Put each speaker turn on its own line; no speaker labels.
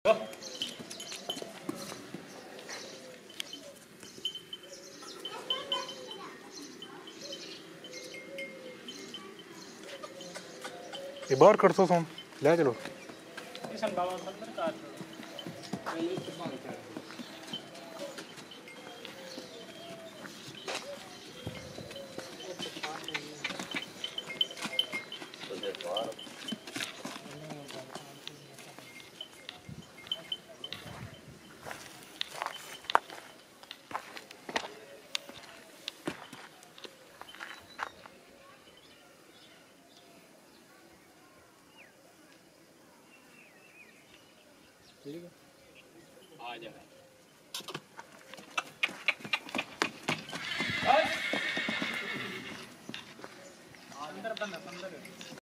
ये बाहर कर सो सोन ले चलो
किशन बाबा अंदर काट आ जाए।